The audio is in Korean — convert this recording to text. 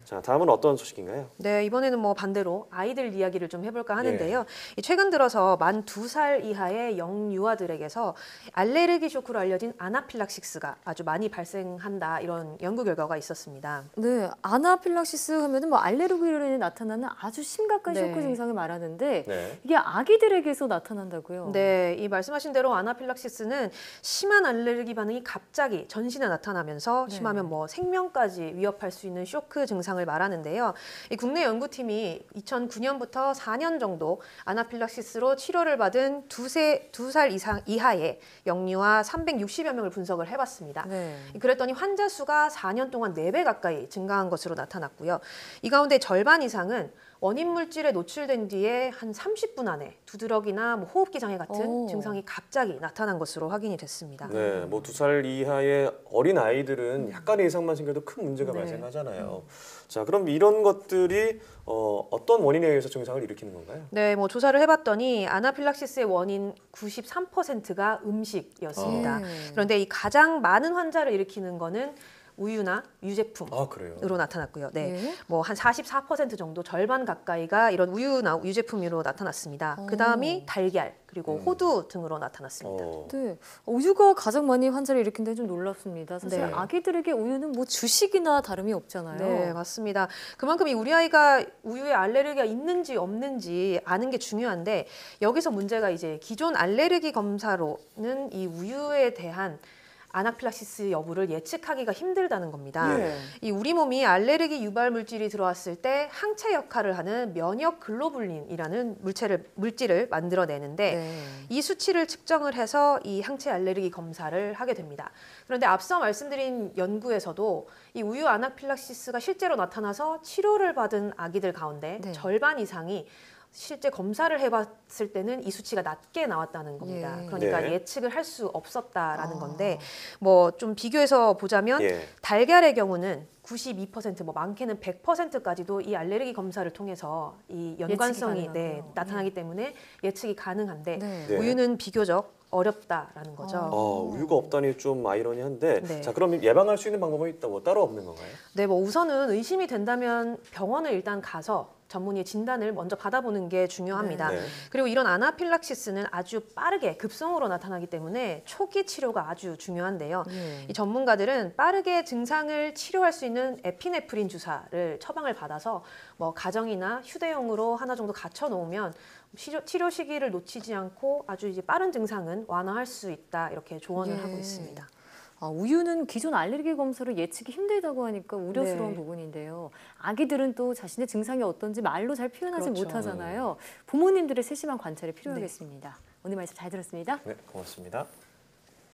자, 다음은 어떤 소식인가요? 네, 이번에는 뭐 반대로 아이들 이야기를 좀 해볼까 하는데요. 최근 들어서 만 2살 이하의 영유아들에게서 알레르기 쇼크로 알려진 아나필락시스가 아주 많이 발생한다, 이런 연구 결과가 있었습니다. 네, 아나필락시스 하면은 뭐 알레르기로 인해 나타나는 아주 심각한 네. 쇼크 증상을 말하는데 네. 이게 아기들에게서 나타난다고요? 네, 이 말씀하신 대로 아나필락시스는 심한 알레르기 반응이 갑자기 전신에 나타나면서 네. 심하면 뭐 생명까지 위협할 수 있는 쇼크 증상을 말하는데요. 이 국내 연구팀이 2009년부터 4년 정도 아나필락시스로 치료를 받은 2살 이하의 영유아 360여 명을 분석을 해봤습니다. 네. 그랬더니 환자 수가 4년 동안 4배 가까이 증가한 것으로 나타났고요. 이 가운데 절반 이상은 원인 물질에 노출된 뒤에 한 30분 안에 두드러기나 뭐 호흡기 장애 같은 증상이 갑자기 나타난 것으로 확인이 됐습니다. 네, 뭐 2살 이하의 어린 아이들은 약간의 이상만 생겨도 큰 문제가 발생하잖아요. 자, 그럼 이런 것들이 어떤 원인에 의해서 증상을 일으키는 건가요? 네, 뭐 조사를 해봤더니 아나필락시스의 원인 93%가 음식이었습니다. 그런데 이 가장 많은 환자를 일으키는 거는 우유나 유제품으로 그래요? 나타났고요. 네, 뭐 한 44% 정도, 절반 가까이가 이런 우유나 유제품으로 나타났습니다. 그 다음이 달걀, 그리고 호두 등으로 나타났습니다. 네, 우유가 가장 많이 환자를 일으킨다는 좀 놀랍습니다. 사실 네. 아기들에게 우유는 뭐 주식이나 다름이 없잖아요. 네, 맞습니다. 그만큼 이 우리 아이가 우유에 알레르기가 있는지 없는지 아는 게 중요한데, 여기서 문제가 이제 기존 알레르기 검사로는 이 우유에 대한 아나필락시스 여부를 예측하기가 힘들다는 겁니다. 이 우리 몸이 알레르기 유발 물질이 들어왔을 때 항체 역할을 하는 면역 글로불린이라는 물질을 만들어내는데 이 수치를 측정을 해서 이 항체 알레르기 검사를 하게 됩니다. 그런데 앞서 말씀드린 연구에서도 이 우유 아나필락시스가 실제로 나타나서 치료를 받은 아기들 가운데 절반 이상이 실제 검사를 해봤을 때는 이 수치가 낮게 나왔다는 겁니다. 그러니까 예측을 할 수 없었다라는 건데, 뭐 좀 비교해서 보자면 달걀의 경우는 92%, 뭐 많게는 100%까지도 이 알레르기 검사를 통해서 이 연관성이 나타나기 때문에 예측이 가능한데 우유는 비교적 어렵다라는 거죠. 우유가 없다니 좀 아이러니한데, 자, 그럼 예방할 수 있는 방법은 있다고 따로 없는 건가요? 네, 뭐 우선은 의심이 된다면 병원을 일단 가서 전문의의 진단을 먼저 받아보는 게 중요합니다. 그리고 이런 아나필락시스는 아주 빠르게 급성으로 나타나기 때문에 초기 치료가 아주 중요한데요. 이 전문가들은 빠르게 증상을 치료할 수 있는 에피네프린 주사를 처방을 받아서 뭐 가정이나 휴대용으로 하나 정도 갖춰 놓으면 치료 시기를 놓치지 않고 아주 이제 빠른 증상은 완화할 수 있다, 이렇게 조언을 하고 있습니다. 우유는 기존 알레르기 검사로 예측이 힘들다고 하니까 우려스러운 부분인데요. 아기들은 또 자신의 증상이 어떤지 말로 잘 표현하지 못하잖아요. 부모님들의 세심한 관찰이 필요하겠습니다. 오늘 말씀 잘 들었습니다. 네, 고맙습니다.